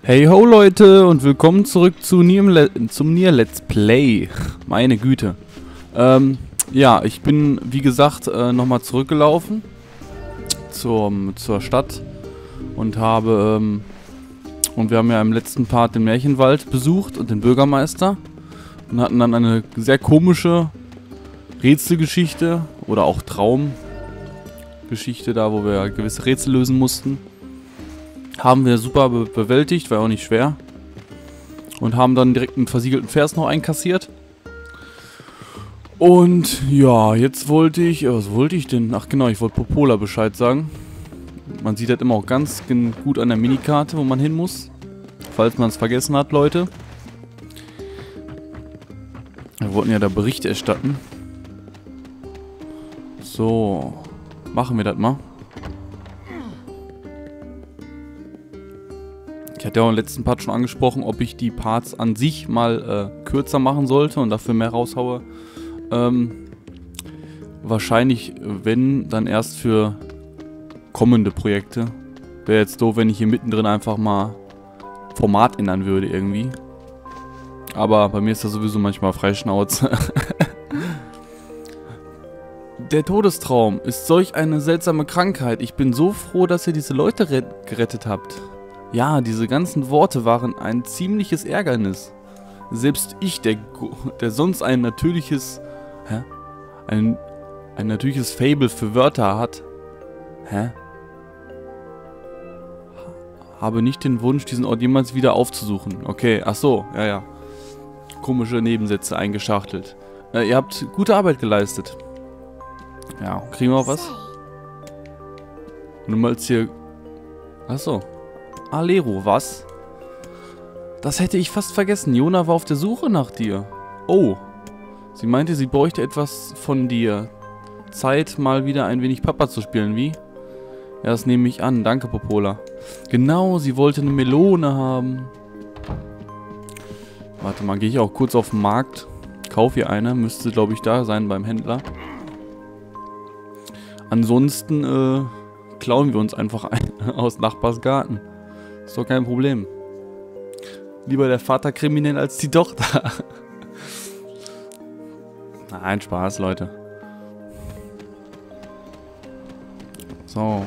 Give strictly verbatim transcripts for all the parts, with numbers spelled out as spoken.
Hey ho Leute und willkommen zurück zu Nier Le zum Nier Let's Play. Meine Güte. Ähm, ja, ich bin wie gesagt äh, nochmal zurückgelaufen zum, zur Stadt und habe ähm, und wir haben ja im letzten Part den Märchenwald besucht und den Bürgermeister und hatten dann eine sehr komische Rätselgeschichte oder auch Traumgeschichte da, wo wir gewisse Rätsel lösen mussten. Haben wir super be bewältigt, war auch nicht schwer. Und haben dann direkt einen versiegelten Vers noch einkassiert. Und ja, jetzt wollte ich, was wollte ich denn? Ach genau, ich wollte Popola Bescheid sagen. Man sieht das immer auch ganz gut an der Minikarte, wo man hin muss. Falls man es vergessen hat, Leute. Wir wollten ja da Bericht erstatten. So, machen wir das mal. Ich hatte ja auch im letzten Part schon angesprochen, ob ich die Parts an sich mal äh, kürzer machen sollte und dafür mehr raushaue. Ähm, wahrscheinlich, wenn, dann erst für kommende Projekte. Wäre jetzt doof, wenn ich hier mittendrin einfach mal Format ändern würde irgendwie. Aber bei mir ist das sowieso manchmal Freischnauze. Der Todestraum ist solch eine seltsame Krankheit. Ich bin so froh, dass ihr diese Leute gerettet habt. Ja, diese ganzen Worte waren ein ziemliches Ärgernis. Selbst ich, der, der sonst ein natürliches, hä? Ein, ein natürliches Faible für Wörter hat, hä? Habe nicht den Wunsch, diesen Ort jemals wieder aufzusuchen. Okay, ach so, ja, ja. Komische Nebensätze eingeschachtelt. Äh, ihr habt gute Arbeit geleistet. Ja, kriegen wir auch was? Nur mal jetzt hier, ach so. Alero, was? Das hätte ich fast vergessen. Jona war auf der Suche nach dir. Oh. Sie meinte, sie bräuchte etwas von dir. Zeit, mal wieder ein wenig Papa zu spielen, wie? Ja, das nehme ich an. Danke, Popola. Genau, sie wollte eine Melone haben. Warte mal, gehe ich auch kurz auf den Markt. Kaufe ihr eine. Müsste, glaube ich, da sein beim Händler. Ansonsten, äh, klauen wir uns einfach ein aus Nachbars Garten. Ist doch kein Problem. Lieber der Vater kriminell als die Tochter. Nein, Spaß, Leute. So.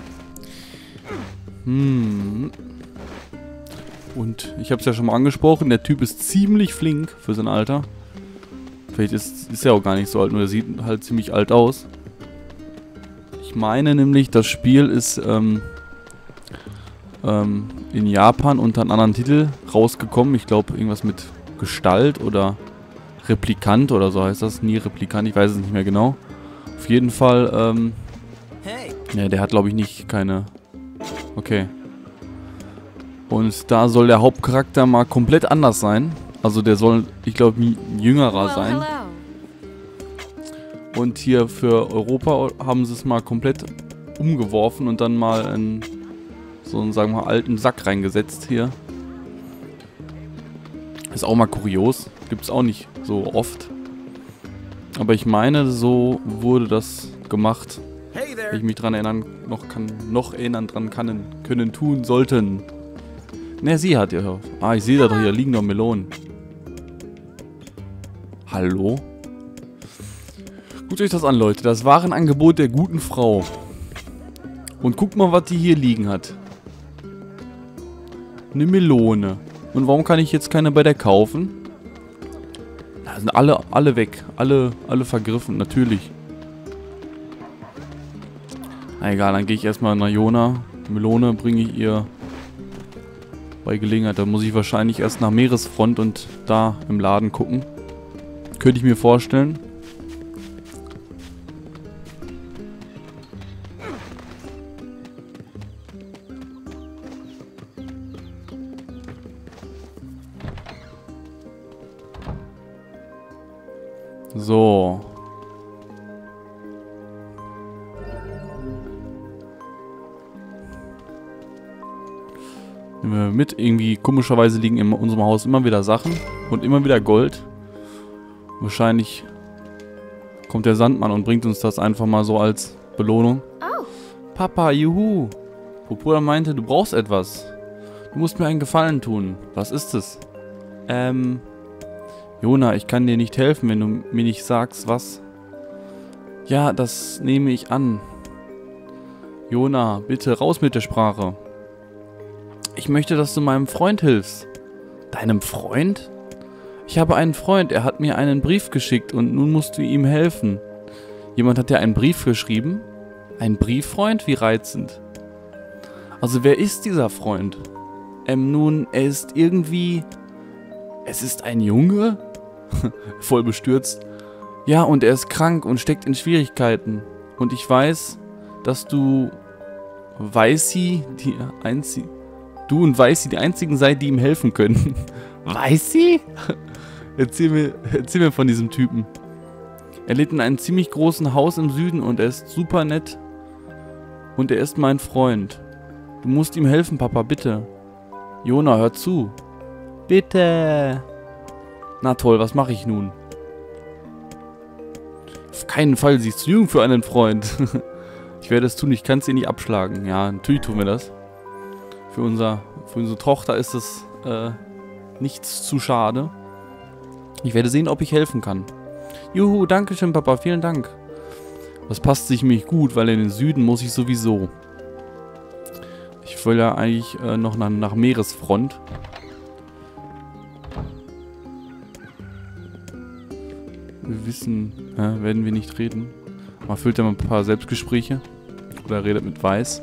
Hm. Und ich habe es ja schon mal angesprochen, der Typ ist ziemlich flink für sein Alter. Vielleicht ist, ist er auch gar nicht so alt, nur er sieht halt ziemlich alt aus. Ich meine nämlich, das Spiel ist ähm, ähm, in Japan unter einem anderen Titel rausgekommen. Ich glaube, irgendwas mit Gestalt oder Replikant oder so heißt das. Nie Replikant, ich weiß es nicht mehr genau. Auf jeden Fall, ähm, ja, der hat, glaube ich, nicht keine... Okay. Und da soll der Hauptcharakter mal komplett anders sein. Also der soll, ich glaube, ein jüngerer sein. Und hier für Europa haben sie es mal komplett umgeworfen und dann mal in so einen, sagen wir mal, alten Sack reingesetzt hier. Ist auch mal kurios. Gibt es auch nicht so oft. Aber ich meine, so wurde das gemacht. Wenn ich mich dran erinnern, noch kann, noch erinnern dran kann, können, tun, sollten. Ne, sie hat ja. Ah, ich sehe da doch, hier liegen noch Melonen. Hallo? Guckt euch das an, Leute. Das Warenangebot der guten Frau. Und guckt mal, was die hier liegen hat. Eine Melone. Und warum kann ich jetzt keine bei der kaufen? Da sind alle, alle weg. Alle, alle vergriffen, natürlich. Na egal, dann gehe ich erstmal nach Jona. Melone bringe ich ihr bei Gelegenheit. Da muss ich wahrscheinlich erst nach Meeresfront und da im Laden gucken. Könnte ich mir vorstellen. So. Nehmen wir mit. Irgendwie komischerweise liegen in unserem Haus immer wieder Sachen und immer wieder Gold. Wahrscheinlich kommt der Sandmann und bringt uns das einfach mal so als Belohnung. Oh. Papa, juhu. Popola meinte, du brauchst etwas. Du musst mir einen Gefallen tun. Was ist es? Ähm... Jona, ich kann dir nicht helfen, wenn du mir nicht sagst, was... Ja, das nehme ich an. Jona, bitte raus mit der Sprache. Ich möchte, dass du meinem Freund hilfst. Deinem Freund? Ich habe einen Freund, er hat mir einen Brief geschickt und nun musst du ihm helfen. Jemand hat dir einen Brief geschrieben? Ein Brieffreund? Wie reizend. Also wer ist dieser Freund? Ähm, nun, er ist irgendwie... Es ist ein Junge? Voll bestürzt. Ja, und er ist krank und steckt in Schwierigkeiten. Und ich weiß, dass du... Weißi, die einzige... Du und Weißi die einzigen seid, die ihm helfen können. Weißi? Erzähl mir, erzähl mir von diesem Typen. Er lebt in einem ziemlich großen Haus im Süden und er ist super nett. Und er ist mein Freund. Du musst ihm helfen, Papa, bitte. Jona, hör zu. Bitte. Na toll, was mache ich nun? Auf keinen Fall, sie ist zu jung für einen Freund. Ich werde es tun, ich kann sie nicht abschlagen. Ja, natürlich tun wir das. Für, unser, für unsere Tochter ist es äh, nichts zu schade. Ich werde sehen, ob ich helfen kann. Juhu, danke schön, Papa, vielen Dank. Das passt sich mich gut, weil in den Süden muss ich sowieso. Ich will ja eigentlich äh, noch nach, nach Meeresfront. Wir wissen, äh, werden wir nicht reden. Man füllt ja mal ein paar Selbstgespräche. Oder redet mit Weiß.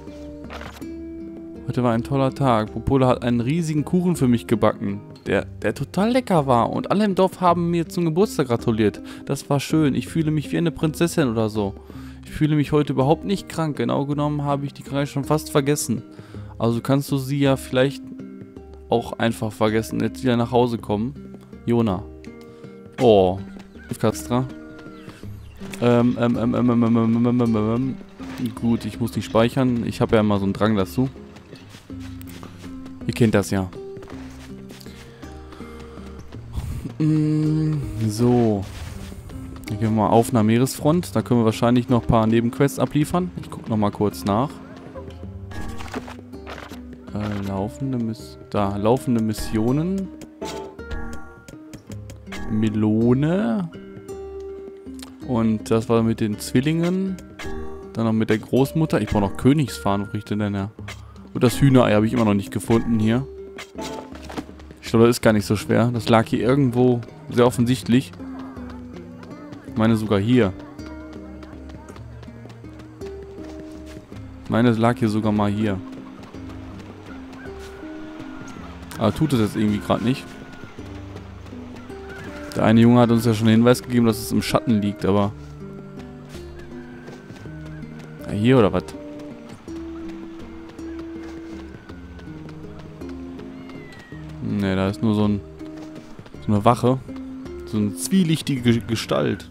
Heute war ein toller Tag. Popola hat einen riesigen Kuchen für mich gebacken. Der, der total lecker war. Und alle im Dorf haben mir zum Geburtstag gratuliert. Das war schön. Ich fühle mich wie eine Prinzessin oder so. Ich fühle mich heute überhaupt nicht krank. Genau genommen habe ich die Krankheit schon fast vergessen. Also kannst du sie ja vielleicht auch einfach vergessen und jetzt wieder nach Hause kommen. Jona. Oh. Kastra. Ähm, ähm, ähm, ähm, ähm, ähm, ähm, ähm, ähm. Gut, ich muss nicht speichern. Ich habe ja immer so einen Drang dazu. Ihr kennt das ja. So. Dann gehen wir mal auf nach Meeresfront. Da können wir wahrscheinlich noch ein paar Nebenquests abliefern. Ich gucke noch mal kurz nach. Äh, laufende Miss... Da, laufende Missionen. Melone. Und das war mit den Zwillingen. Dann noch mit der Großmutter. Ich brauche noch Königsfahnen. Wo kriege ich denn denn her? Und das Hühnerei habe ich immer noch nicht gefunden hier. Ich glaube, das ist gar nicht so schwer. Das lag hier irgendwo sehr offensichtlich. Ich meine sogar hier. Ich meine, es lag hier sogar mal hier. Aber tut es jetzt irgendwie gerade nicht. Der eine Junge hat uns ja schon den Hinweis gegeben, dass es im Schatten liegt, aber... Ja, hier oder was? Ne, da ist nur so, ein, so eine Wache. So eine zwielichtige Gestalt.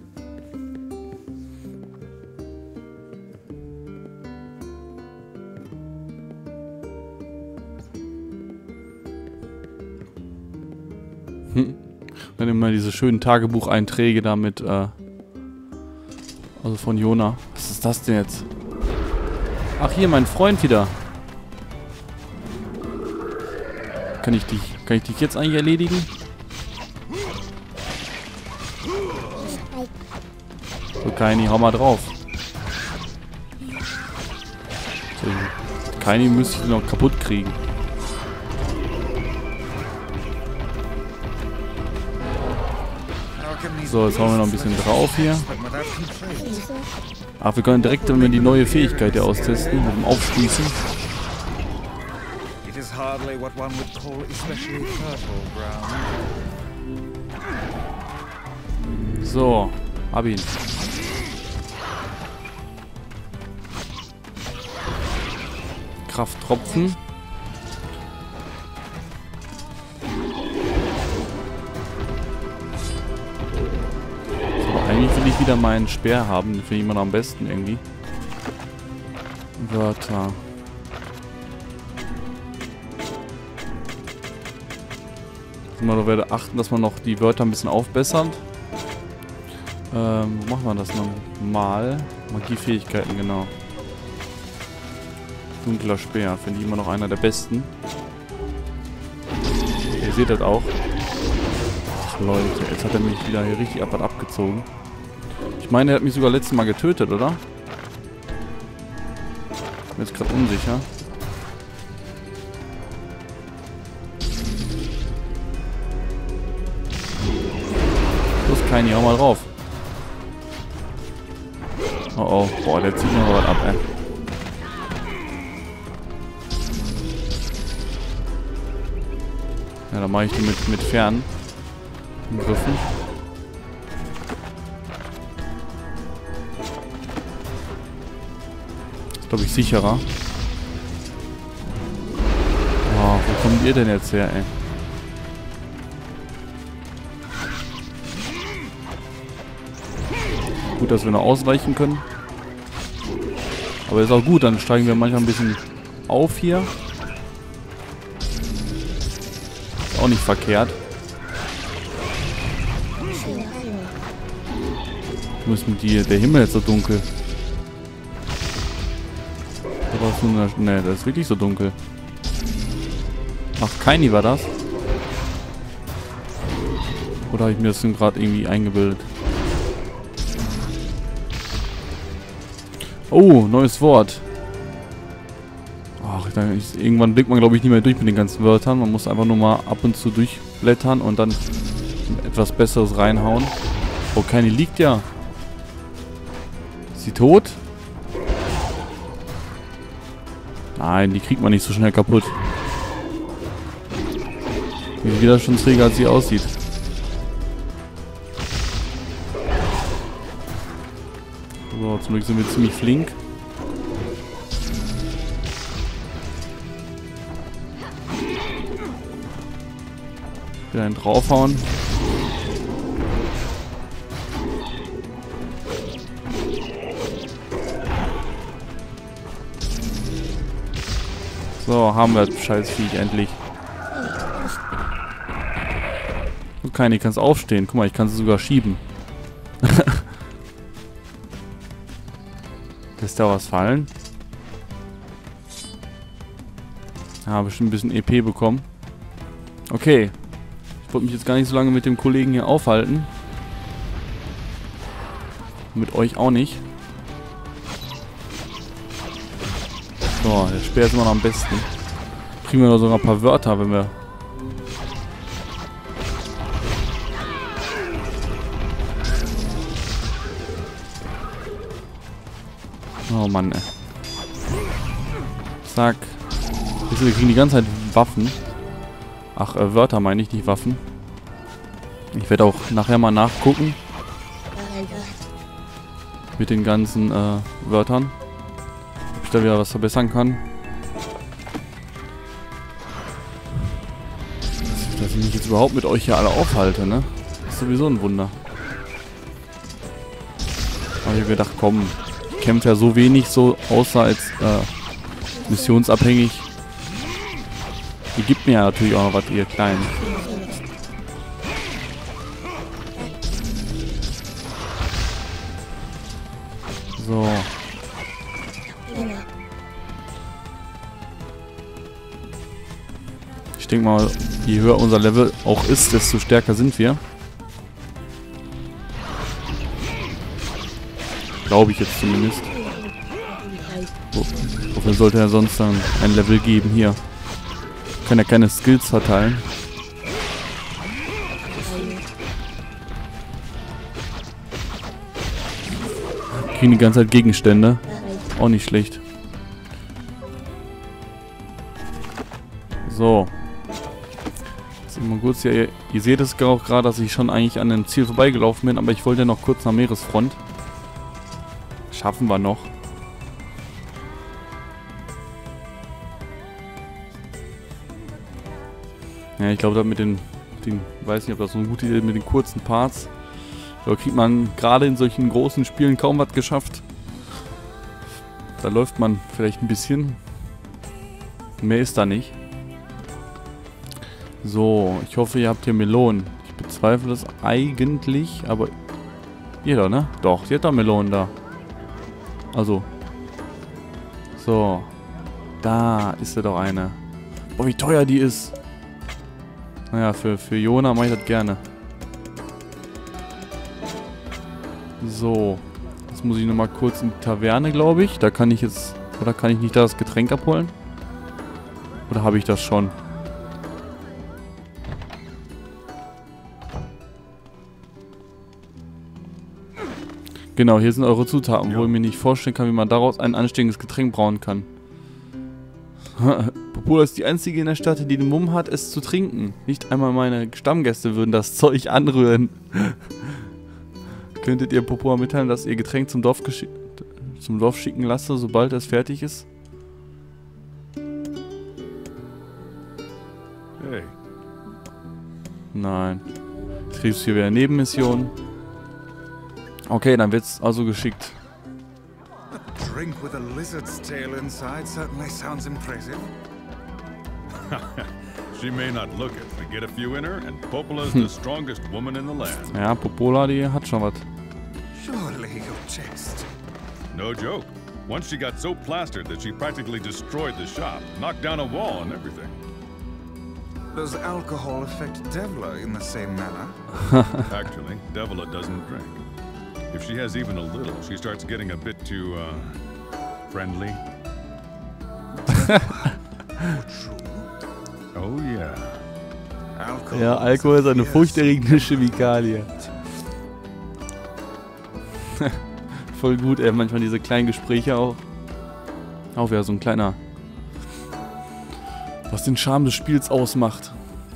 Hm. Dann immer diese schönen Tagebucheinträge damit, äh, also von Jona. Was ist das denn jetzt? Ach, hier, mein Freund wieder. Kann ich dich, kann ich dich jetzt eigentlich erledigen? So, Kaini, hau mal drauf. So, Kaini müsste ich noch kaputt kriegen. So, jetzt hauen wir noch ein bisschen drauf hier. Ach, wir können direkt dann die neue Fähigkeit hier austesten, mit dem Aufspießen. So, hab ihn. Krafttropfen. Eigentlich will ich wieder meinen Speer haben. Den finde ich immer noch am besten irgendwie. Wörter. Man werde achten, dass man noch die Wörter ein bisschen aufbessert. Ähm, wo machen wir das nochmal? Magiefähigkeiten, genau. Dunkler Speer. Finde ich immer noch einer der besten. seht das auch. Ach Leute, jetzt hat er mich wieder hier richtig ab abgezogen. Ich meine, er hat mich sogar letztes Mal getötet, oder? Ich bin jetzt gerade unsicher. Los, Keini, hau mal drauf. Oh oh, boah, der zieht noch was ab, ey. Ja, dann mache ich die mit, mit Fern. Griffen. Ist, glaube ich, sicherer. Oh, wo kommt ihr denn jetzt her, ey? Gut, dass wir noch ausweichen können. Aber ist auch gut, dann steigen wir manchmal ein bisschen auf hier. Ist auch nicht verkehrt. Wo ist mit dir? Der Himmel jetzt so dunkel. Ne, das ist wirklich so dunkel. Ach, Keini war das? Oder habe ich mir das gerade irgendwie eingebildet? Oh, neues Wort. Ach, ich, irgendwann blickt man, glaube ich, nicht mehr durch mit den ganzen Wörtern. Man muss einfach nur mal ab und zu durchblättern und dann etwas Besseres reinhauen. Oh, Keini liegt ja. Ist sie tot? Nein, die kriegt man nicht so schnell kaputt. Die ist wieder schon träger, als sie aussieht. So, zum Glück sind wir ziemlich flink. Wieder einen draufhauen. So, haben wir das Scheißviech endlich. Du Keini, kannst aufstehen. Guck mal, ich kann sie sogar schieben. Lässt da was fallen? Ja, bestimmt ein bisschen E P bekommen. Okay. Ich wollte mich jetzt gar nicht so lange mit dem Kollegen hier aufhalten. Mit euch auch nicht. So, der Speer ist immer noch am besten. Kriegen wir sogar ein paar Wörter, wenn wir... Oh Mann, ey. Zack. Wir kriegen die ganze Zeit Waffen. Ach, äh, Wörter meine ich, nicht Waffen. Ich werde auch nachher mal nachgucken. Mit den ganzen äh, Wörtern. Ob ich da wieder was verbessern kann. Dass, dass ich mich jetzt überhaupt mit euch hier alle aufhalte, ne? Das ist sowieso ein Wunder. Aber ich habe gedacht, komm, ich kämpfe ja so wenig, so außer als äh, missionsabhängig. Ihr gebt mir ja natürlich auch noch was, ihr Kleinen. So. Ich denke mal, je höher unser Level auch ist, desto stärker sind wir. Glaube ich jetzt zumindest. So. Wofür sollte er sonst dann ein Level geben? Hier. Kann ja keine Skills verteilen. Kriegen die ganze Zeit Gegenstände. Auch nicht schlecht. So. Jetzt mal kurz hier. Ihr, ihr seht es auch gerade, dass ich schon eigentlich an dem Ziel vorbeigelaufen bin, aber ich wollte ja noch kurz nach Meeresfront. Schaffen wir noch. Ja, ich glaube, mit den, den, weiß nicht, ob das so eine gute Idee ist, mit den kurzen Parts. Da kriegt man gerade in solchen großen Spielen kaum was geschafft. Da läuft man vielleicht ein bisschen. Mehr ist da nicht. So, ich hoffe, ihr habt hier Melonen. Ich bezweifle es eigentlich, aber... Ihr doch, ne? Doch, sie hat da Melonen da. Also. So. Da ist ja doch eine. Boah, wie teuer die ist. Naja, für, für Jona mache ich das gerne. So. Jetzt muss ich nochmal kurz in die Taverne, glaube ich. Da kann ich jetzt... Oder kann ich nicht da das Getränk abholen? Oder habe ich das schon? Genau, hier sind eure Zutaten, wo ich mir nicht vorstellen kann, wie man daraus ein anständiges Getränk brauen kann. Popola ist die einzige in der Stadt, die den Mumm hat, es zu trinken. Nicht einmal meine Stammgäste würden das Zeug anrühren. Könntet ihr Popola mitteilen, dass ihr Getränk zum Dorf, zum Dorf schicken lasse, sobald es fertig ist? Hey. Nein. Jetzt kriegst du hier wieder Nebenmissionen. Okay, dann wird's also geschickt. A drink with a lizard's tail inside certainly sounds impressive. She may not look it, but get a few in her, and Popola's the strongest woman in the land. Ja, Popola, die hat schon was. Surely you jest. No joke. Once she got so plastered that she practically destroyed the shop, knocked down a wall and everything. Does alcohol affect Devla in the same manner? Actually, Devla doesn't drink. If she has even a little, she starts getting a bit too, uh, friendly. Oh yeah. Alcohol Ja, Alkohol ist eine furchterregende Chemikalie. Voll gut, ey, manchmal diese kleinen Gespräche auch. Auch wieder so ein kleiner... Was den Charme des Spiels ausmacht.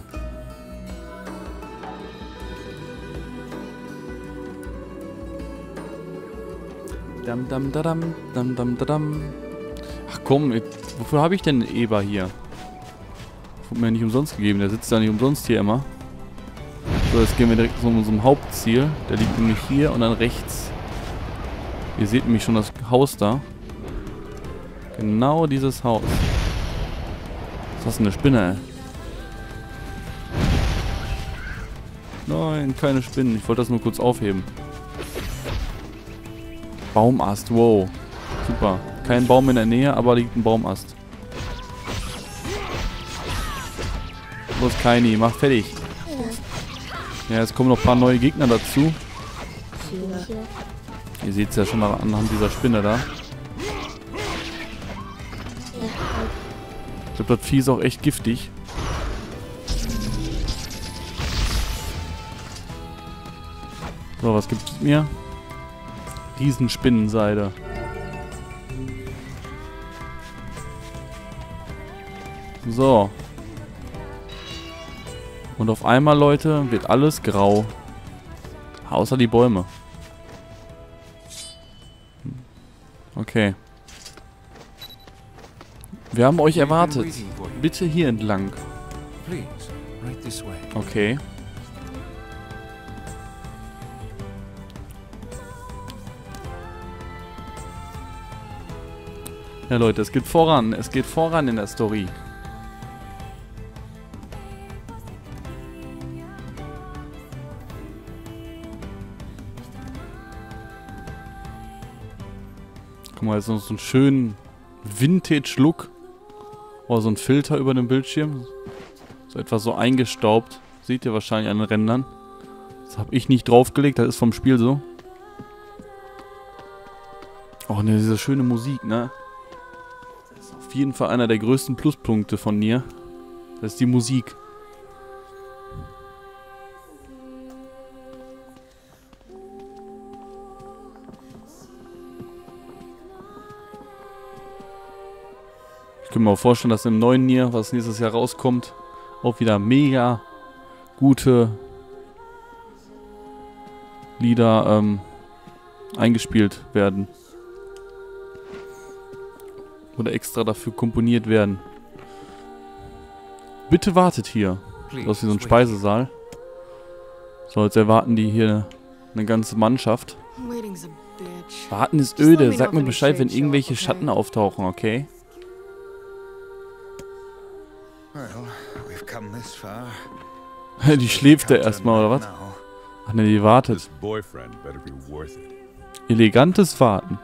Dam dam dadam, dam dam dadam. Ach komm, ich, wofür habe ich denn einen Eber hier? Wurde mir nicht umsonst gegeben, der sitzt da nicht umsonst hier immer. So, jetzt gehen wir direkt zu unserem Hauptziel. Der liegt nämlich hier und dann rechts. Ihr seht nämlich schon das Haus da. Genau dieses Haus. Was ist denn eine Spinne, ey? Nein, keine Spinnen. Ich wollte das nur kurz aufheben. Baumast, wow. Super. Kein Baum in der Nähe, aber liegt ein Baumast. Los, Kaini, mach fertig. Ja, jetzt kommen noch ein paar neue Gegner dazu. Ihr seht es ja schon mal anhand dieser Spinne da. Ich glaube, das Vieh ist auch echt giftig. So, was gibt es mir? Riesenspinnenseide. So. Und auf einmal, Leute, wird alles grau. Außer die Bäume. Okay. Wir haben euch erwartet. Bitte hier entlang. Okay. Ja, Leute, es geht voran. Es geht voran in der Story. Guck mal, jetzt noch so einen schönen Vintage-Look. Oh, so ein Filter über dem Bildschirm. So etwas so eingestaubt. Seht ihr wahrscheinlich an den Rändern. Das habe ich nicht draufgelegt, das ist vom Spiel so. Oh, ne, diese schöne Musik, ne? Das ist auf jeden Fall einer der größten Pluspunkte von mir. Das ist die Musik. Ich kann mir auch vorstellen, dass im neuen Nier, was nächstes Jahr rauskommt, auch wieder mega gute Lieder ähm, eingespielt werden. Oder extra dafür komponiert werden. Bitte wartet hier. Das ist wie so ein Speisesaal. So, jetzt erwarten die hier eine ganze Mannschaft. Warten ist öde. Sag mir Bescheid, wenn irgendwelche Schatten auftauchen, okay? Die schläft da erstmal, oder was? Ach ne, die wartet. Elegantes Warten.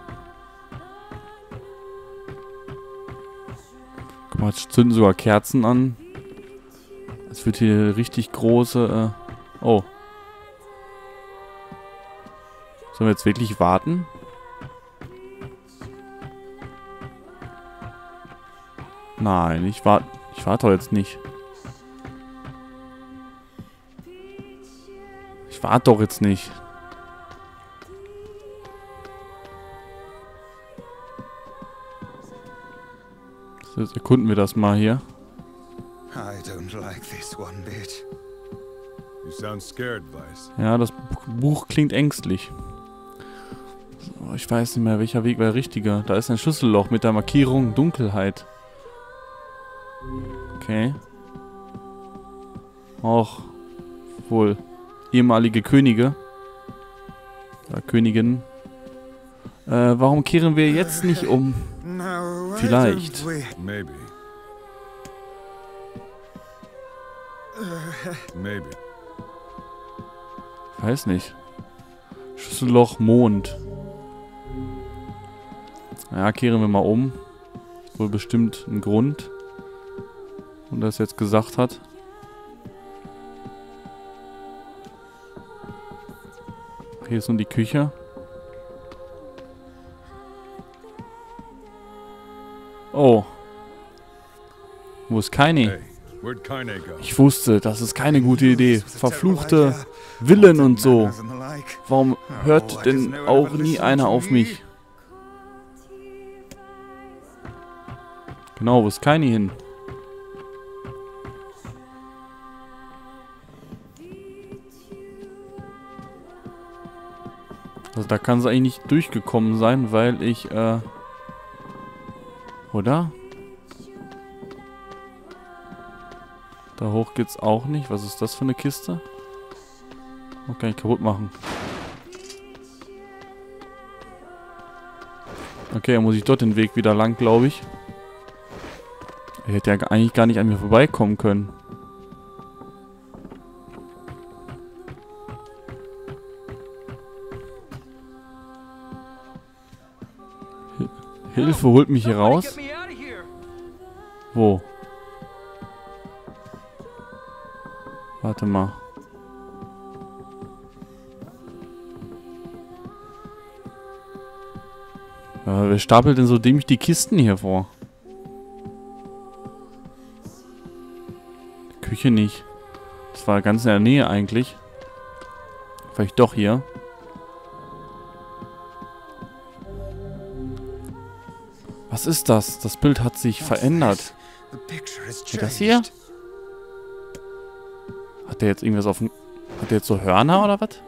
Guck mal, jetzt zünden sogar Kerzen an. Es wird hier richtig große... Äh oh. Sollen wir jetzt wirklich warten? Nein, ich warte... Ich warte doch jetzt nicht. Ich warte doch jetzt nicht. So, jetzt erkunden wir das mal hier. I don't like this one bit. You sound scared, Weiss. Ja, das Buch klingt ängstlich. So, ich weiß nicht mehr, welcher Weg wäre richtiger. Da ist ein Schlüsselloch mit der Markierung Dunkelheit. Okay. Auch wohl ehemalige Könige. Oder Königin. Äh, warum kehren wir jetzt nicht um? No, why Vielleicht. don't we- Maybe. Maybe. Weiß nicht. Schlüsselloch Mond. Ja, kehren wir mal um. Ist wohl bestimmt ein Grund. Und das jetzt gesagt hat. Hier ist nun die Küche. Oh. Wo ist Kaini? Hey, where'd Kaine go? Ich wusste, das ist keine gute Idee. Verfluchte Villen und so. Warum hört denn auch nie einer auf mich? Genau, wo ist Kaini hin? Also da kann sie eigentlich nicht durchgekommen sein, weil ich, äh... Oder? Da hoch geht's auch nicht. Was ist das für eine Kiste? Oh, kann ich kaputt machen. Okay, dann muss ich dort den Weg wieder lang, glaube ich. Ich hätte ja eigentlich gar nicht an mir vorbeikommen können. Hi- Hilfe, holt mich hier raus. Wo? Warte mal. Äh, wer stapelt denn so dämlich die Kisten hier vor? Die Küche nicht. Das war ganz in der Nähe eigentlich. Vielleicht doch hier. Was ist das? Das Bild hat sich verändert. Ja, das hier? Hat der jetzt irgendwas auf dem... Hat der jetzt so Hörner oder was?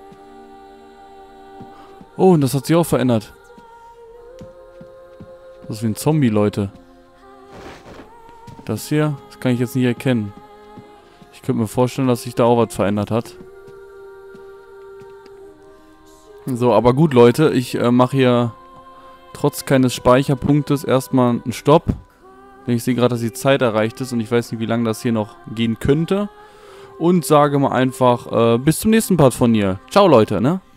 Oh, und das hat sich auch verändert. Das ist wie ein Zombie, Leute. Das hier, das kann ich jetzt nicht erkennen. Ich könnte mir vorstellen, dass sich da auch was verändert hat. So, aber gut, Leute. Ich äh, mache hier trotz keines Speicherpunktes erstmal einen Stopp. Denn ich sehe gerade, dass die Zeit erreicht ist und ich weiß nicht, wie lange das hier noch gehen könnte. Und sage mal einfach, äh, bis zum nächsten Part von hier. Ciao, Leute, ne?